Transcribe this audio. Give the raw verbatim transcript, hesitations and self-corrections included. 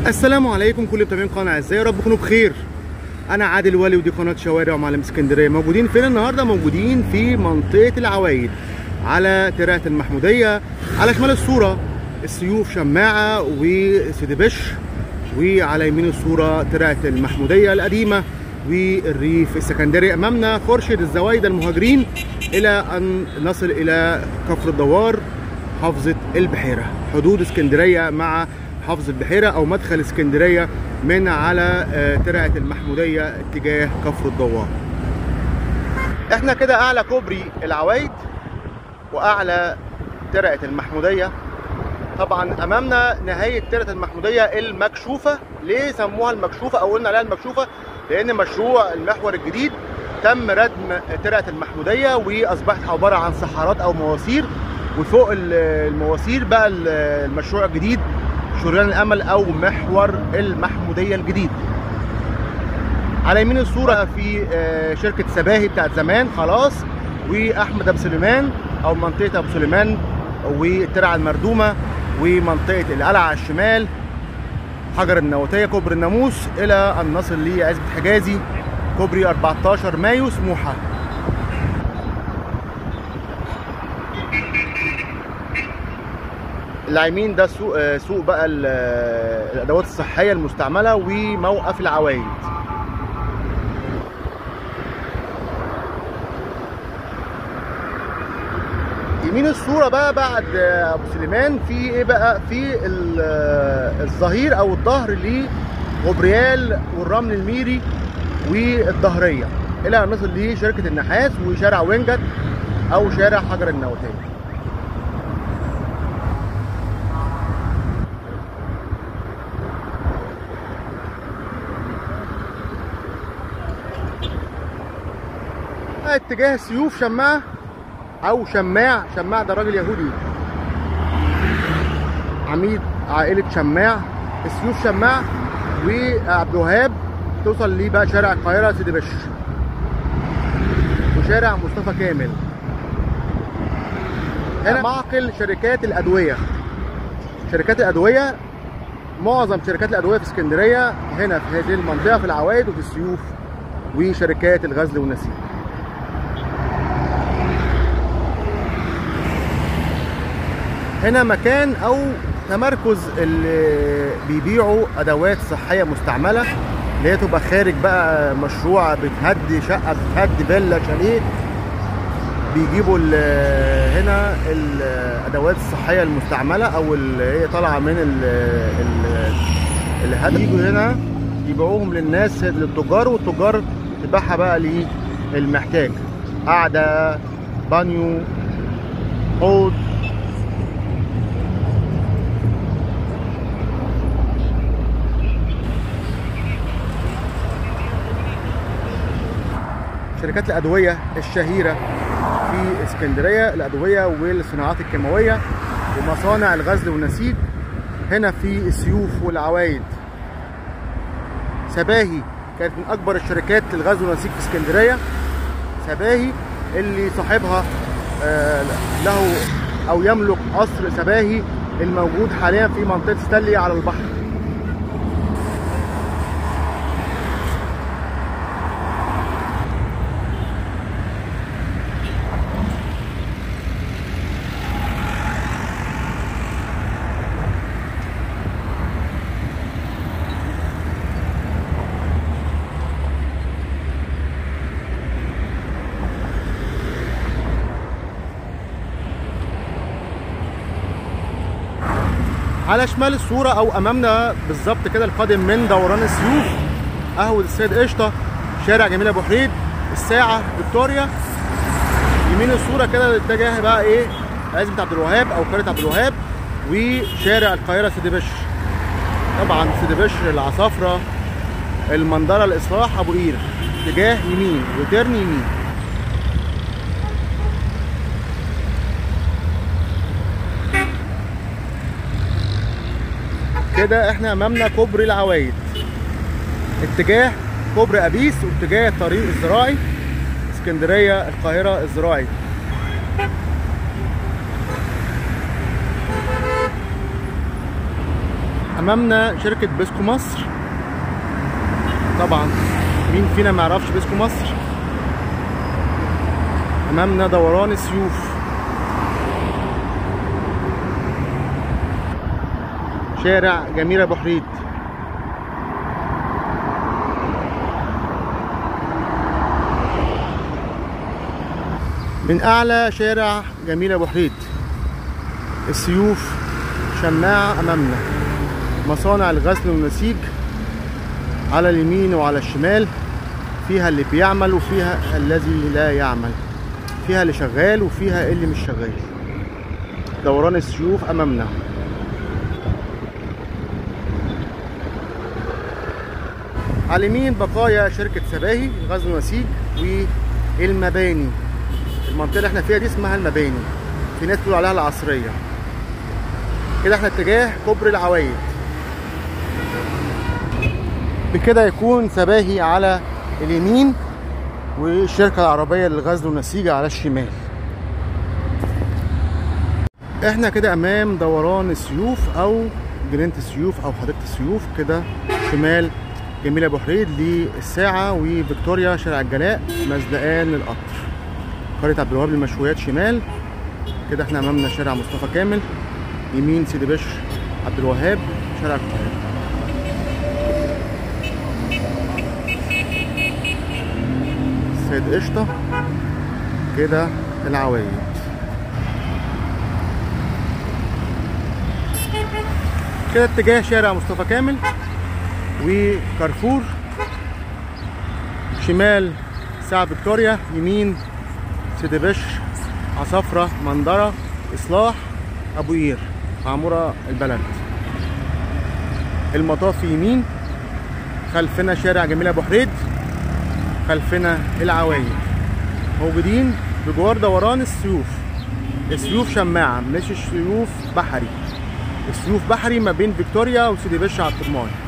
السلام عليكم كل متابعين قناه ازاي، يا رب تكونوا بخير. انا عادل ولي ودي قناه شوارع ومعلم اسكندريه. موجودين فين النهارده؟ موجودين في منطقه العوايد على ترعه المحموديه. على شمال الصوره السيوف شماعه وسيدي بشر، وعلى يمين الصوره ترعه المحموديه القديمه والريف السكندري. امامنا خرشد الزوايده المهاجرين الى ان نصل الى كفر الدوار محافظه البحيره، حدود اسكندريه مع محافظة البحيرة أو مدخل اسكندرية من على ترعة المحمودية اتجاه كفر الدوار. احنا كده أعلى كوبري العوايد وأعلى ترعة المحمودية. طبعا أمامنا نهاية ترعة المحمودية المكشوفة. ليه سموها المكشوفة أو قلنا عليها المكشوفة؟ لأن مشروع المحور الجديد تم ردم ترعة المحمودية وأصبحت عبارة عن صحارات أو مواسير، وفوق المواسير بقى المشروع الجديد شريان الامل او محور المحموديه الجديد. على يمين الصوره في شركه سباهي بتاعت زمان خلاص، واحمد ابو سليمان او منطقه ابو سليمان والترعه المردومه، ومنطقه القلعه على الشمال، حجر النوتيه، كوبري الناموس، الى ان نصل لعزبه حجازي كوبري أربعتاشر مايو سموحه. اللي على اليمين ده سوق سوق بقى الادوات الصحيه المستعمله وموقف العوايد. يمين الصوره بقى بعد ابو سليمان في ايه بقى؟ في الظهير او الظهر لغبريال والرمل الميري والظهريه، الى ان نصل لشركه النحاس وشارع وينجت او شارع حجر النوتيه. اتجاه السيوف شماعة او شماع. شماع ده راجل يهودي عميد عائلة شماع. السيوف شماع وعبد الوهاب توصل ليه بقى شارع القاهرة سيدي بشر وشارع مصطفى كامل. هنا معقل شركات الأدوية. شركات الأدوية معظم شركات الأدوية في اسكندرية هنا في هذه المنطقة، في العوايد وفي السيوف وشركات الغزل والنسيج. هنا مكان او تمركز اللي بيبيعوا ادوات صحيه مستعمله، اللي هي تبقى خارج بقى مشروع بتهدي شقه، بتهدي فيلا، شاليه، بيجيبوا هنا الادوات الصحيه المستعمله او اللي هي طالعه من الهدي، يجوا هنا يبيعوهم للناس، للتجار، والتجار تبيعها بقى للمحتاج، قعده، بانيو، حوض. شركات الأدوية الشهيرة في اسكندرية، الأدوية والصناعات الكيماوية ومصانع الغزل والنسيج هنا في السيوف والعوايد. سباهي كانت من أكبر الشركات الغزل والنسيج في اسكندرية. سباهي اللي صاحبها له أو يملك قصر سباهي الموجود حاليا في منطقة ستانلي على البحر. على شمال الصورة أو أمامنا بالظبط كده القادم من دوران السيوف قهوة السيد قشطة، شارع جميل أبو حريد، الساعة، فيكتوريا. يمين الصورة كده الاتجاه بقى إيه؟ عزبة عبد الوهاب أو قرية عبد الوهاب، وشارع القاهرة سيدي بشر. طبعا سيدي بشر، العصافرة، المندرة، الإصلاح، أبو قير، اتجاه يمين وترن يمين. كده احنا امامنا كوبري العوايد، اتجاه كوبري ابيس واتجاه الطريق الزراعي اسكندريه القاهره الزراعي. امامنا شركة بيسكو مصر. طبعا مين فينا ما يعرفش بيسكو مصر. امامنا دوران السيوف، شارع جميل ابو حريد. من اعلى شارع جميل ابو حريد السيوف شماعة امامنا. مصانع الغزل والنسيج على اليمين وعلى الشمال، فيها اللي بيعمل وفيها الذي لا يعمل، فيها اللي شغال وفيها اللي مش شغال. دوران السيوف امامنا. على اليمين بقايا شركة سباهي غزل ونسيج والمباني. المنطقة اللي احنا فيها دي اسمها المباني، في ناس بتقول عليها العصرية. كده احنا اتجاه كوبري العوايد. بكده يكون سباهي على اليمين والشركة العربية للغزل والنسيج على الشمال. احنا كده امام دوران السيوف او جنينة السيوف او حديقة السيوف. كده شمال جميل ابو حريد للساعة وفيكتوريا شارع الجلاء مزدقان القطر. قرية عبد الوهاب للمشويات شمال. كده احنا امامنا شارع مصطفى كامل، يمين سيدي بشر عبد الوهاب شارع القاهرة. سيد قشطة. كده العوايد. كده اتجاه شارع مصطفى كامل وكارفور. شمال ساعة فيكتوريا، يمين سيدي بشر عصافرة مندرة إصلاح أبو قير عمورة البلد. المطاف يمين. خلفنا شارع جميل أبو حريد، خلفنا العوايد. موجودين بجوار دوران السيوف. السيوف شماعة مش السيوف بحري. السيوف بحري ما بين فيكتوريا وسيدي بشر على الطرمان.